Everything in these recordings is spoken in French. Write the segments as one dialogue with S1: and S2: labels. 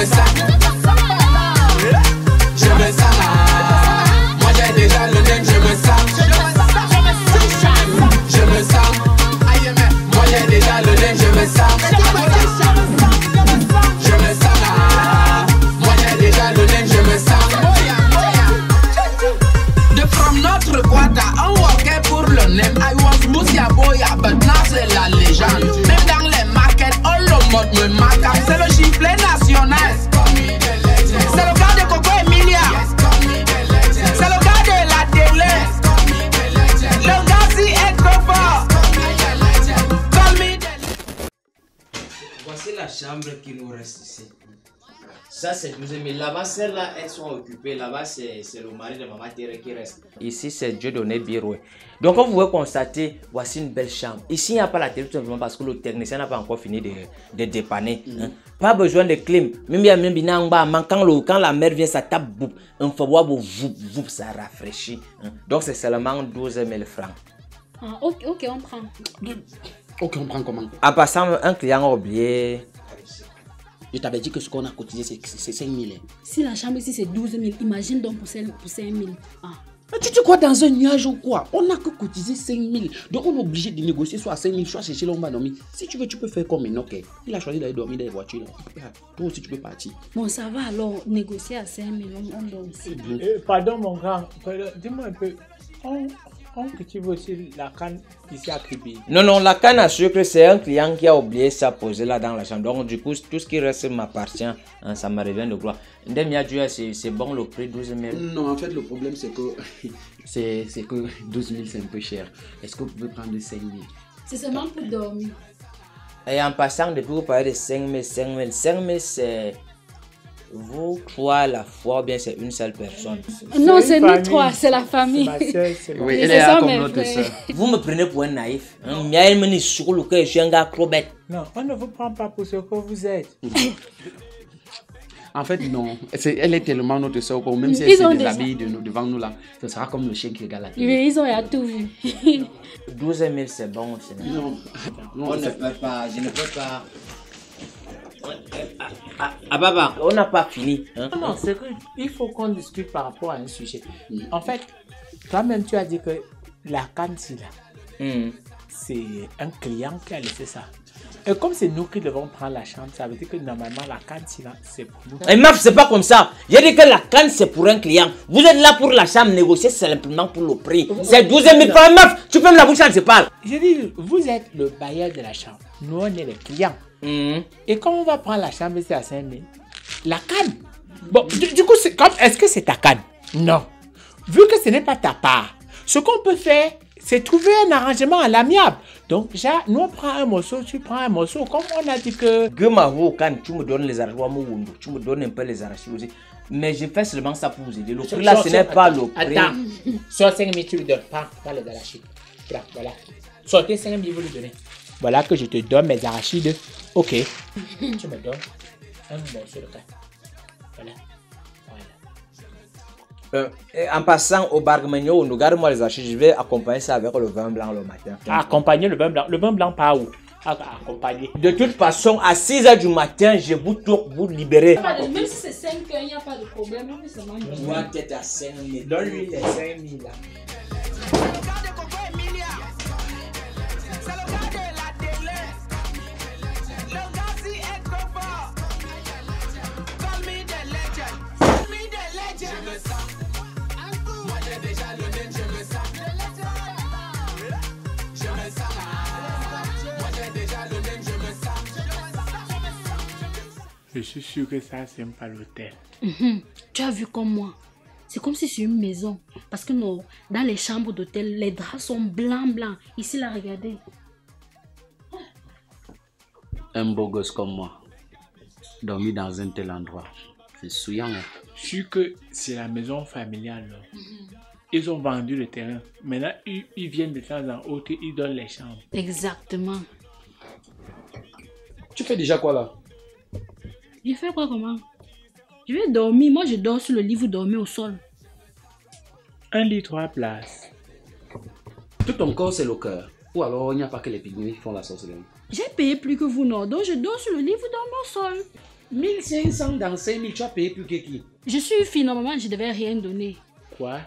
S1: me sens. Je me sens. Moi j'ai déjà le nez, je me sens. Je me sens. Moi j'ai déjà le nez, je me sens. Je me sens. Moi j'ai déjà le nez, je me sens. De from notre Guada, on walkait pour le name. I was Moussia Boya, but now c'est la légende. Même dans les markets, all le monde me marque. C'est le giflet national. C'est le gars de Coco Emilia. C'est le gars de la télé. Le gars si est trop fort.
S2: Voici la chambre qui nous reste ici. Ça c'est 12 000. Là-bas, celles-là, elles sont occupées. Là-bas, c'est le mari de Maman Thérèse qui reste. Ici, c'est Dieudonné Biroué. Donc, comme vous pouvez constater, voici une belle chambre. Ici, il n'y a pas la télé tout simplement parce que le technicien n'a pas encore fini de dépanner. Hein. Pas besoin de clim. Quand la mer vient, ça tape. Ça rafraîchit. Hein. Donc, c'est seulement 12 000 francs.
S3: Ah, ok, on prend.
S4: Ok, on prend comment?
S2: En passant, un client a oublié.
S4: Je t'avais dit que ce qu'on a cotisé, c'est 5 000.
S3: Si la chambre ici c'est 12 000, imagine donc pour 5 000. Ah.
S4: Mais tu te crois dans un nuage ou quoi? On n'a que cotisé 5 000. Donc on est obligé de négocier soit à 5 000, soit chercher là où on va dormir. Si tu veux, tu peux faire comme Enoch. Il a choisi d'aller dormir dans les voitures. Toi aussi, tu peux partir.
S3: Bon, ça va alors, négocier à 5 000, on dort ici.
S5: Pardon mon grand, dis-moi un peu. On cultive aussi la canne ici à Kribi.
S2: Non, la canne à sucre, c'est un client qui a oublié ça posé là dans la chambre. Donc, du coup, tout ce qui reste m'appartient. Hein, ça me revient de gloire. C'est bon le prix 12 000.
S4: Non, en fait, le problème, c'est que c'est que 12 000, c'est un peu cher. Est-ce que vous pouvez prendre 5 000?
S3: C'est seulement pour dormir.
S2: Et en passant, depuis vous parlez de 5 000, c'est vous trois à la fois, ou bien c'est une seule personne?
S3: Non, c'est nous trois, c'est la famille.
S4: Oui, elle est là comme notre soeur.
S2: Vous me prenez pour un naïf. Je suis un gars trop bête.
S5: Non, on ne vous prend pas pour ce que vous êtes.
S4: En fait, non. Elle est tellement notre soeur que même si elle se déshabille devant nous là, ce sera comme le chien qui regarde la télé.
S3: Oui, ils ont tout vu.
S2: 12 000, c'est bon aussi.
S4: Non,
S2: On ne peut pas, je ne peux pas. Baba, on n'a pas fini. Hein?
S5: Non, c'est qu'il faut qu'on discute par rapport à un sujet. En fait, toi-même, tu as dit que la canne, c'est un client qui a laissé ça. Et comme c'est nous qui devons prendre la chambre, ça veut dire que normalement, la canne, c'est pour nous.
S2: Et meuf, c'est pas comme ça. J'ai dit que la canne, c'est pour un client. Vous êtes là pour la chambre, négocier simplement pour le prix. C'est 12 000 francs. Meuf, tu peux me la bouche quand je parle.
S5: J'ai dit, vous êtes le bailleur de la chambre. Nous, on est les clients. Et comme on va prendre la chambre ici à 5 000, la canne. Bon, du coup, est-ce que c'est ta canne? Non. Vu que ce n'est pas ta part, ce qu'on peut faire, c'est trouver un arrangement à l'amiable. Donc, nous on prend un morceau, tu prends un morceau. Comme on a dit que...
S2: Quand tu me donnes les arachides, tu me donnes un peu les arachides aussi. Mais je fais seulement ça pour vous aider. Le prix là, ce n'est pas le prix.
S5: Attends, sur 5 000, tu lui donnes pas les arachides. Voilà. Sortez 5 000, vous lui donnez. Voilà que je te donne mes arachides. Ok. Tu me donnes un morceau de canne. Voilà.
S2: En passant au Bargmagno, nous gardons les arachides. Je vais accompagner ça avec le vin blanc le matin.
S5: Accompagner le vin blanc. Le vin blanc par où? Accompagner.
S2: De toute façon, à 6 h du matin, je vous tourne, vous libérer.
S3: Même si c'est 5 heures, il n'y a pas de problème.
S2: Moi, tête à 5 000.
S5: Donne-lui les 5 000 là. Je suis sûr que ça, c'est pas l'hôtel.
S3: Tu as vu comme moi. C'est comme si c'est une maison. Parce que non, dans les chambres d'hôtel, les draps sont blancs. Ici, là, regardez.
S4: Un beau gosse comme moi, dormir dans un tel endroit, c'est souillant. Hein?
S5: Je suis que c'est la maison familiale. Ils ont vendu le terrain. Maintenant, ils viennent de temps en autre, ils donnent les chambres.
S3: Exactement.
S4: Tu fais déjà quoi là?
S3: Je fais quoi comment? Je vais dormir. Moi, je dors sur le lit, vous dormez au sol.
S5: Un lit, 3 places.
S4: Tout ton corps, c'est le cœur. Ou alors, il n'y a pas que les pygmées qui font la sorcellerie.
S3: J'ai payé plus que vous, non? Donc, je dors sur le lit, vous dormez au sol.
S4: 1500 dans 5000, tu as payé plus que qui?
S3: Je suis fille, normalement, je devais rien donner.
S5: Quoi?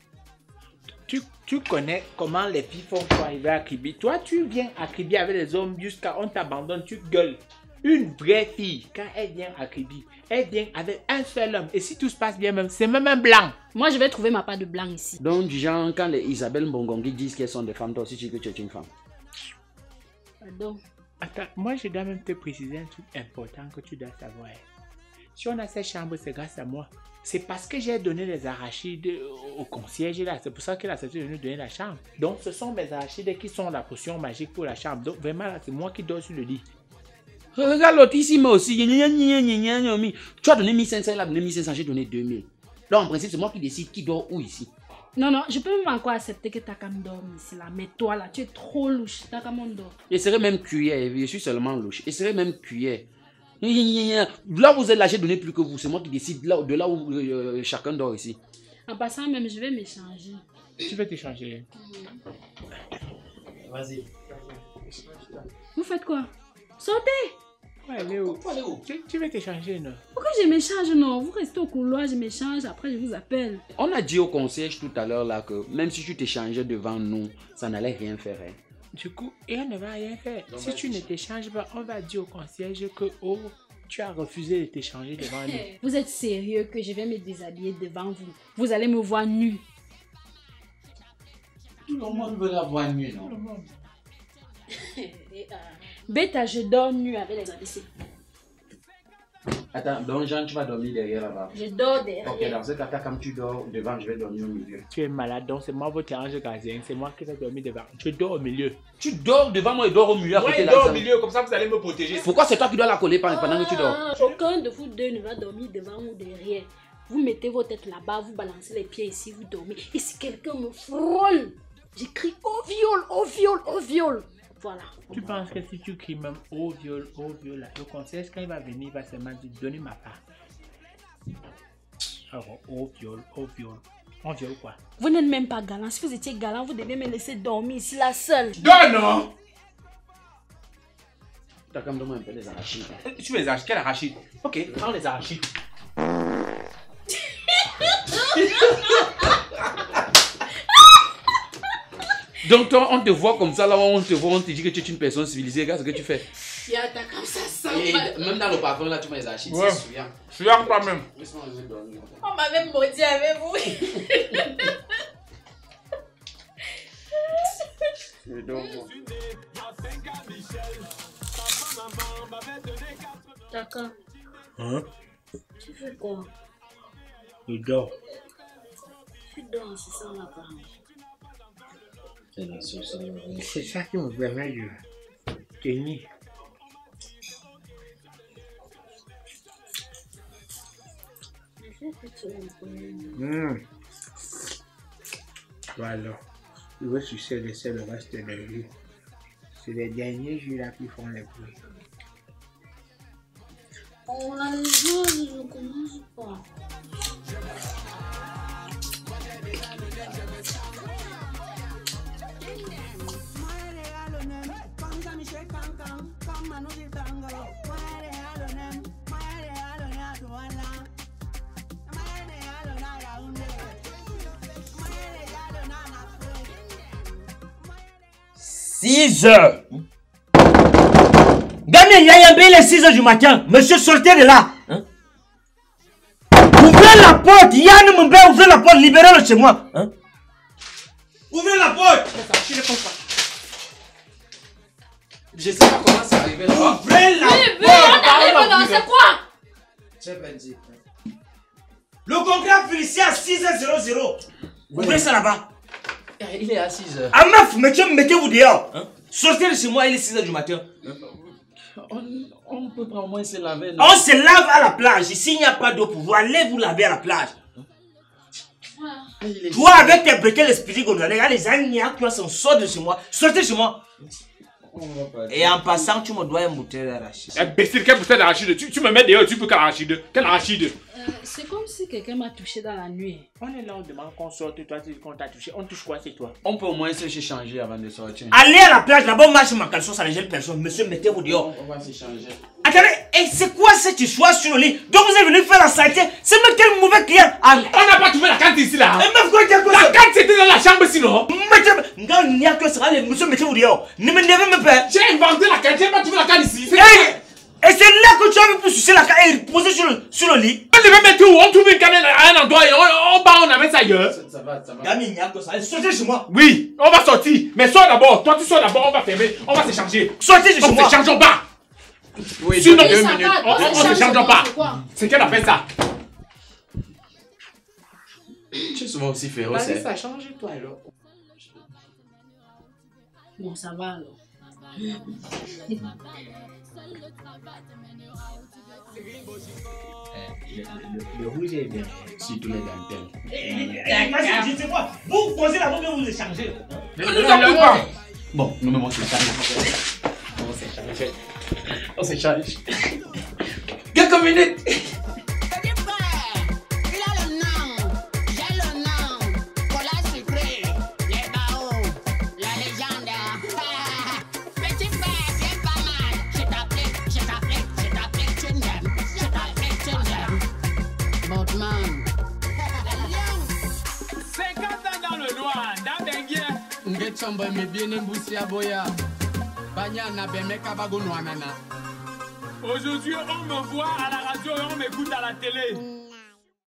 S5: Tu connais comment les filles font pour arriver à Kribi. Toi, tu viens à Kribi avec les hommes jusqu'à on t'abandonne, tu gueules. Une vraie fille, quand elle vient à Kribi, elle vient avec un seul homme. Et si tout se passe bien, même, c'est même un blanc.
S3: Moi, je vais trouver ma part de blanc ici.
S4: Donc, du genre, quand les Isabelle Mbongongi disent qu'elles sont des femmes, toi aussi tu dis que tu es une femme.
S3: Pardon.
S5: Attends, moi je dois même te préciser un truc important que tu dois savoir. Si on a cette chambre, c'est grâce à moi. C'est parce que j'ai donné les arachides au concierge là. C'est pour ça qu'il a accepté de nous donner la chambre. Donc ce sont mes arachides qui sont la potion magique pour la chambre. Donc vraiment là, c'est moi qui dors sur le lit.
S4: Regarde l'autre ici, moi aussi. Tu as donné 1500, il a donné 1500, j'ai donné 2000. Donc en principe, c'est moi qui décide qui dort où ici.
S3: Non, non, je peux même encore accepter que Takam dorme ici là. Mais toi là, tu es trop louche. Takam on dort.
S4: Je serais même cuillère, je suis seulement louche. Je serais même cuillère. Là où vous êtes là, j'ai donné plus que vous. C'est moi qui décide de là où chacun dort ici.
S3: En passant même, je vais m'échanger.
S5: Tu veux t'échanger?
S2: Vas-y.
S3: Vous faites quoi? Sortez!
S5: Ouais, Léo. Tu veux t'échanger, non?
S3: Pourquoi je m'échange, non? Vous restez au couloir, je m'échange, après je vous appelle.
S4: On a dit au concierge tout à l'heure là que même si tu t'échangeais devant nous, ça n'allait rien faire. Hein.
S5: Du coup, et on ne va rien faire. Donc, si tu ne t'échanges pas, on va dire au concierge que tu as refusé de t'échanger devant nous.
S3: Vous êtes sérieux que je vais me déshabiller devant vous? Vous allez me voir nu.
S4: Tout le monde veut la voir nue, non?
S3: Bêta, je dors nu avec les habits.
S4: Attends, donc Jean, tu vas dormir derrière là-bas.
S3: Je dors derrière.
S4: Ok, dans ce cas, quand tu dors devant, je vais dormir au milieu.
S5: Tu es malade, donc c'est moi votre ange gardien. C'est moi qui vais dormir devant. Tu dors au milieu.
S4: Tu dors devant moi et dors au milieu à côté
S5: là. Dors au milieu, comme ça vous allez me protéger.
S4: Pourquoi c'est toi qui dois la coller pendant que tu dors?
S3: Aucun de vous deux ne va dormir devant ou derrière. Vous mettez vos têtes là-bas, vous balancez les pieds ici, vous dormez. Et si quelqu'un me frôle, j'écris au viol, au viol, au viol. Voilà.
S5: Tu penses que si tu cries même au viol, là, le concierge quand il va venir, il va seulement dire donnez ma part. Alors, au viol, on viole quoi?
S3: Vous n'êtes même pas galant. Si vous étiez galant, vous devez me laisser dormir ici, la seule.
S5: Non!
S4: T'as quand même demandé un peu les arachides.
S5: Tu veux les arachides? Quel arachide? Ok, prends les arachides.
S4: Donc toi, on te voit comme ça, là on te voit, on te dit que tu es une personne civilisée, regarde ce que tu fais.
S3: T'as comme ça,
S2: Et même dans le parfum là, tu mets les archives,
S5: ouais.
S2: c'est souillant.
S5: Souillant quoi même?
S3: On m'a même maudit avec vous. D'accord.
S5: Hein?
S3: Tu fais quoi?
S5: Je dors.
S3: Tu dors, c'est ça là-bas.
S5: C'est ça qui me permet de tenir. Voilà. Je vais sucer laisser le reste de la vie. C'est les derniers jours là qui font les bruits.
S3: On a les jours, je ne commence pas.
S6: Six heures. Gamin, il y a les 6 heures du matin. Monsieur, sortez de là. Hein? Ouvrez la porte. Yann Mbe, ouvrez la porte. Libérez-le chez moi. Hein? Ouvrez la porte.
S2: Je sais pas comment ça arrive là.
S6: Ouvrez la porte.
S3: On arrive dans c'est quoi?
S2: C'est Benji.
S6: Le congrès a fini à 6h00. Ouvrez ça là-bas.
S2: Il est à 6h.
S6: Amaf, mettez-vous dehors. Hein? Sortez de chez moi, il est 6h du matin. Hein?
S2: On peut pas au moins se laver.
S6: On se lave à la plage. S'il n'y a pas d'eau pour vous, allez vous laver à la plage. Toi, avec tes briquets, l'esprit gondolier, les agneaux, tu s'en sort de chez moi. Sortez de chez moi. Et en passant, tu me dois une bouteille d'arachide.
S5: Imbécile, quelle bouteille d'arachide? Tu me mets dehors, tu peux quel arachide? Quel arachide?
S3: C'est comme si quelqu'un m'a touché dans la nuit.
S5: On est là, on demande qu'on sorte, toi tu dis qu'on t'a touché. On touche quoi, c'est toi?
S4: On peut au moins s'échanger avant de sortir.
S6: Allez à la plage, là-bas, marche ma caleçon, ça ne gêne personne. Monsieur, mettez-vous dehors.
S2: On va s'échanger.
S6: Attendez! Et c'est quoi cette histoire sur le lit? Donc vous êtes venu faire la saleté? C'est même quel mauvais client?
S5: On n'a pas trouvé la carte ici là.
S6: Et même quoi,
S5: La carte c'était dans la chambre sinon.
S6: Il n'y a que ça, monsieur, mettez vous dehors. Ne me devez me faire.
S5: J'ai inventé la carte, j'ai pas trouvé la carte ici.
S6: Et c'est là que tu as vu pour sucer la carte et poser sur le lit.
S5: On devait mettre où? On trouve une canne à un endroit et on part, on amène ça ailleurs.
S2: Ça va.
S6: Gamin, il n'y a que ça. Sortez chez moi.
S5: Oui, on va sortir. Mais sors d'abord. Toi, tu sors d'abord, on va fermer. On va s'échanger.
S6: Sortez chez moi.
S5: On s'échange pas.
S2: Oui,
S5: Sinon,
S3: Mais
S5: 2
S3: ça
S5: minutes.
S3: va,
S5: On s'échange pas. C'est qu'elle appelle ça.
S2: Tu es souvent aussi féroce.
S5: Vas-y, ça change toi alors.
S3: Bon, ça va alors.
S4: Le rouge est bien, surtout les dentelles.
S6: Je sais quoi. Vous posez la main, vous échangez.
S4: Bon, nous même on s'échange. On s'échange. Quelques minutes.
S7: Aujourd'hui, on me voit à la radio et on m'écoute à la télé.